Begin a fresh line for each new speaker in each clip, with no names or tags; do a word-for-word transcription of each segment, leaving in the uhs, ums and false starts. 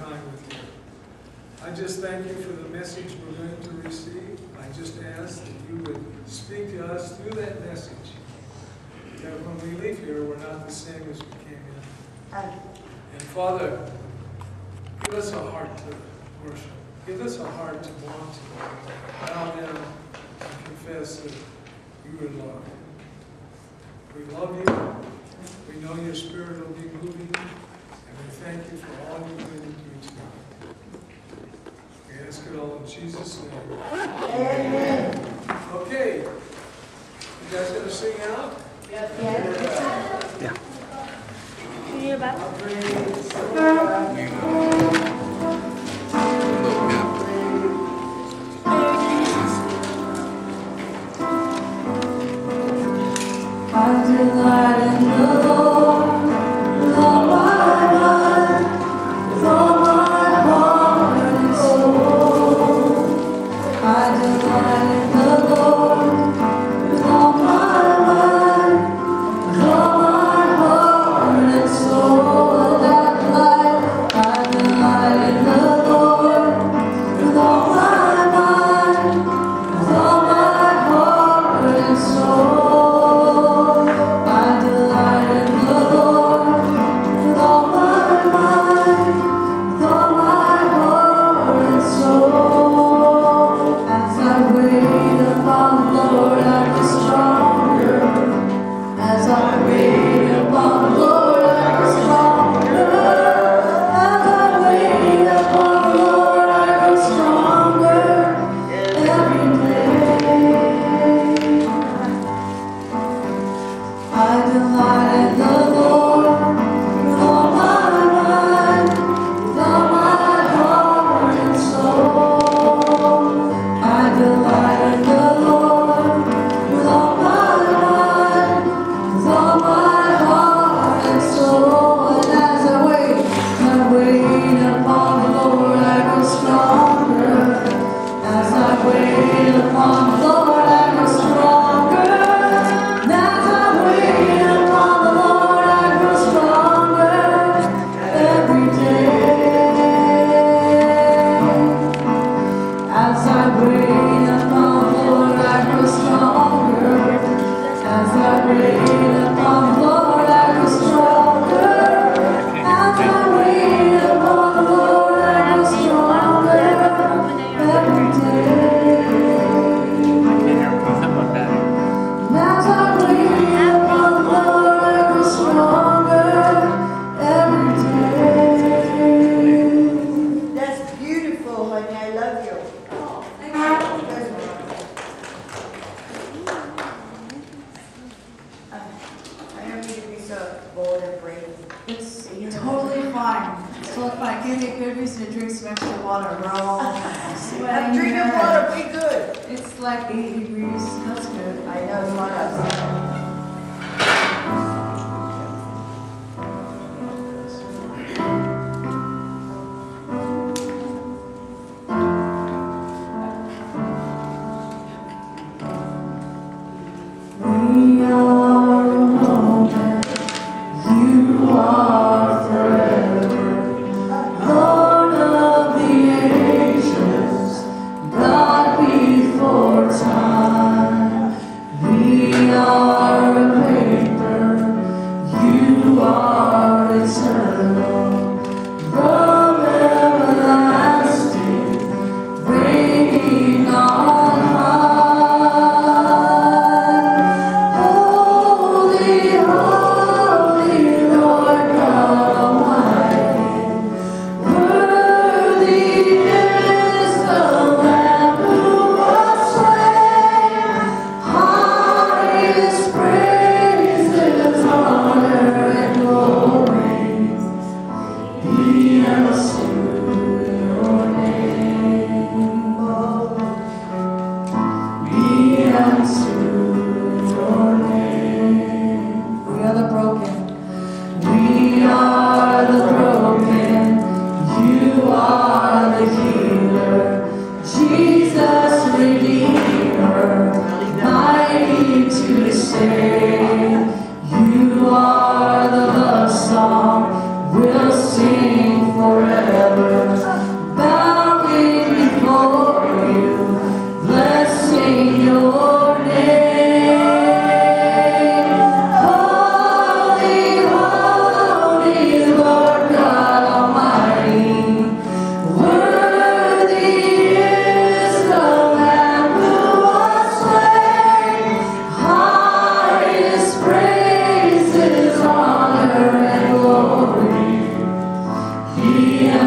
time with you. I just thank you for the message we're going to receive. I just ask that you would speak to us through that message. That when we leave here, we're not the same as we came in. And Father, give us a heart to worship. Give us a heart to want to bow down and confess that you are Lord. We love you. We know your Spirit will be moving. And we thank you for all you're going to do tonight. We ask it all in Jesus' name. Amen. Okay. You guys going to sing out?
Yes.
Yeah.
Can you back?
I delight in the Lord with all my mind, with all my heart and soul. I delight in the Lord with all my mind, with all my heart and soul. I delight, I delight in the Lord with all my mind, with all my heart and soul.
We are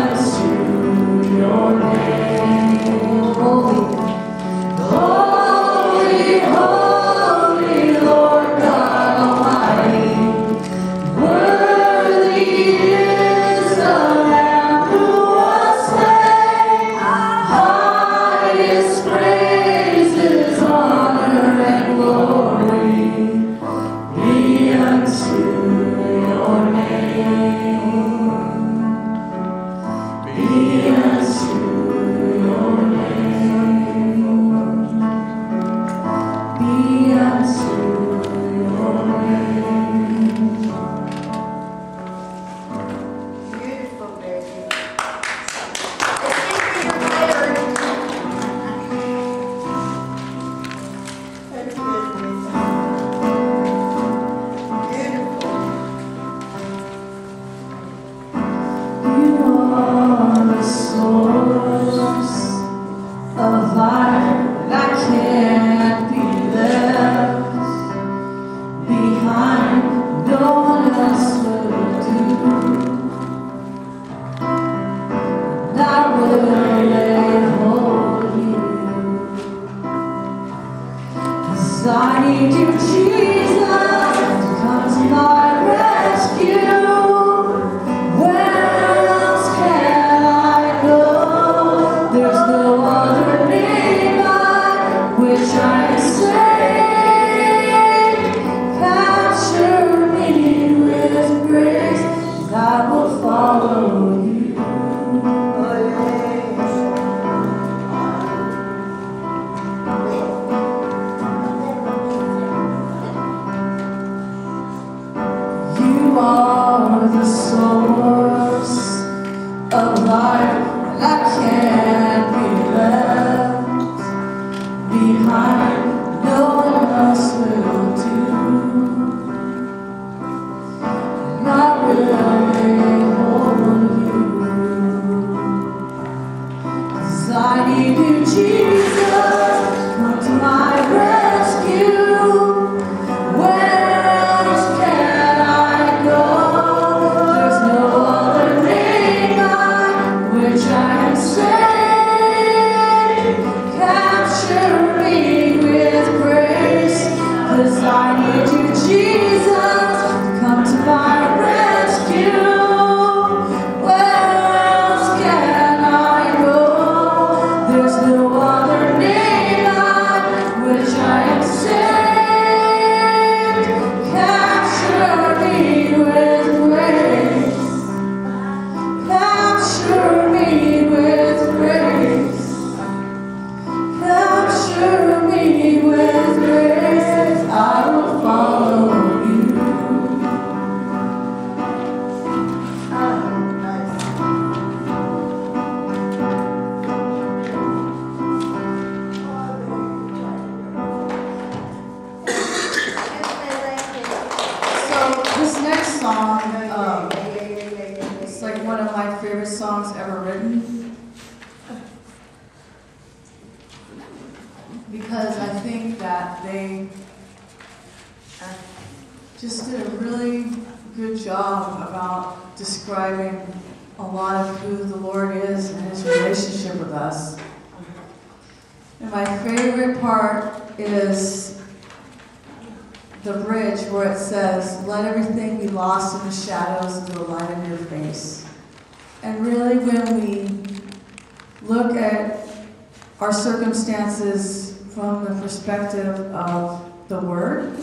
Circumstances from the perspective of the Word.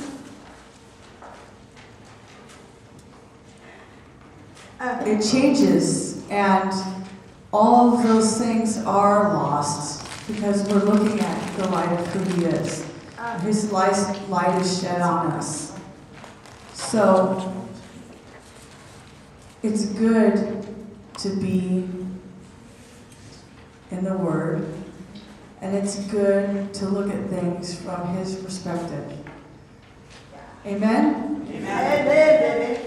It changes, and all of those things are lost because we're looking at the light of who He is. His light, light is shed on us. So it's good to be in the Word. And it's good to look at things from His perspective. Amen? Amen.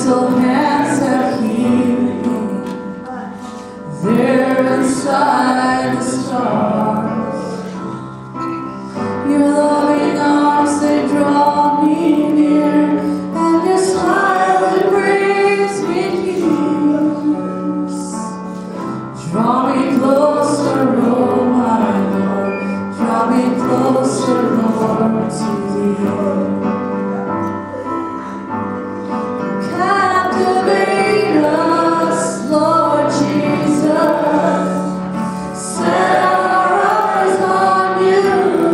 gentle hands have healed me. There inside the stars, your loving arms, they draw me near, and your smile, it brings me peace. Draw me closer, oh my Lord, draw me closer, Lord, to thee. Captivate us, Lord Jesus. Set our eyes on you.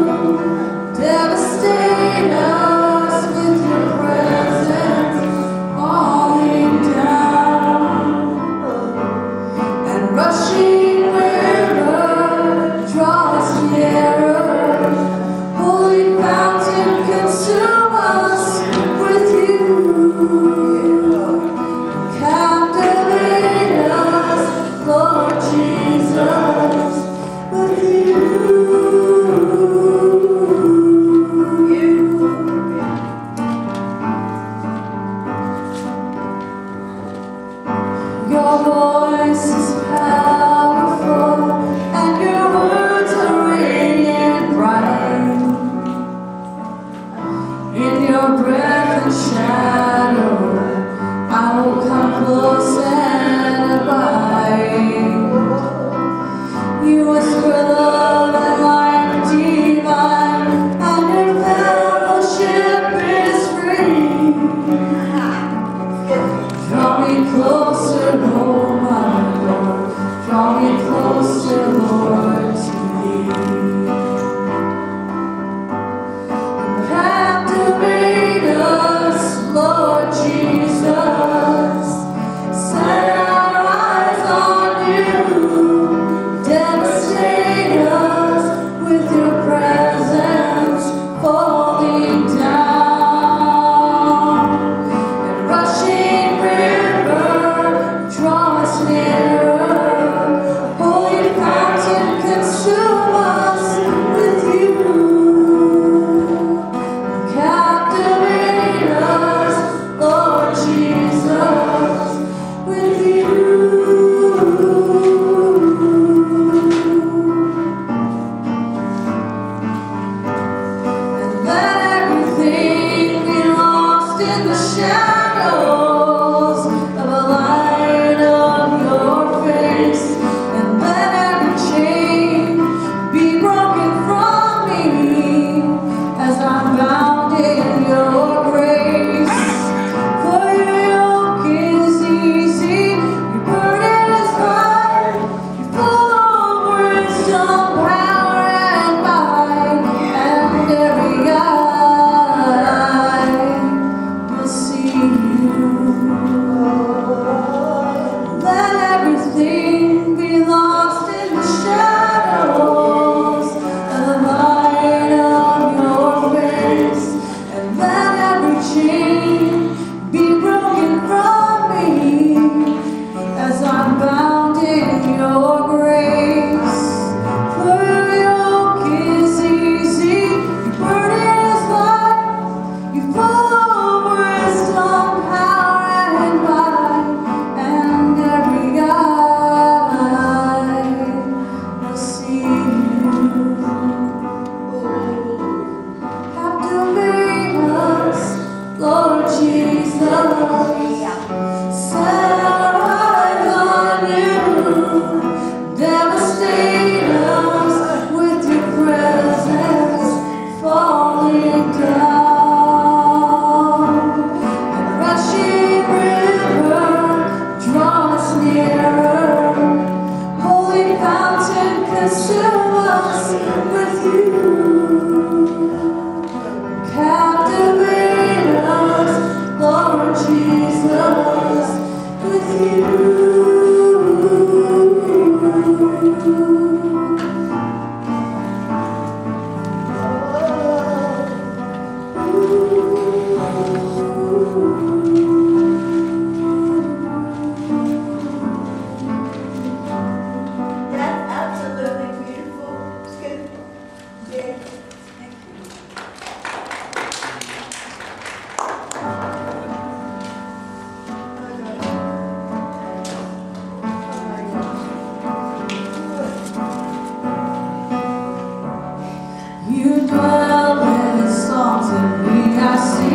Devastate us with your presence, falling down. And rushing river, draw us nearer. Holy fountain, consume us with you. Captivate us, Lord Jesus, with you. Your voice is powerful, and your words are radiant bright. In your breath and shadow, I will come close and abide. You whisper love and life divine, and your fellowship is free. Draw me closer, oh my Lord, draw me closer, Lord, to thee. Captivate us, Lord Jesus. Set our eyes on you. Devastate us with your presence, falling down. And rushing river, draw us nearer. Holy fountain, consume us with you. Captivate us, Lord Jesus, with you.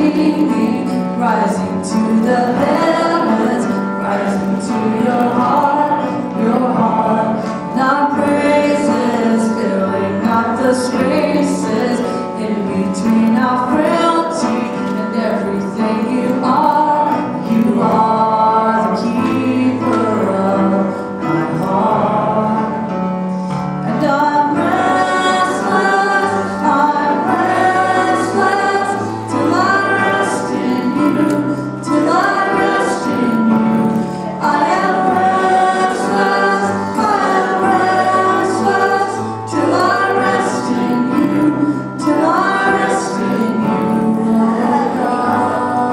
singing, rising to the heavens, rising to your heart, your heart. Now praises filling up the spaces in between our frailty and everything you are. You are the keeper of my heart. And I'm restless, I'm restless, till I rest in you, till I rest in you. I am restless, I am restless, till I rest in you, till I rest in you, oh God.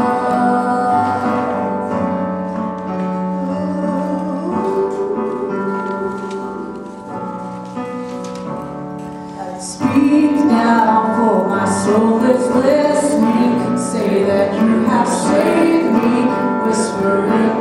Speak now, for my soul is listening. Say that you have saved me, whispering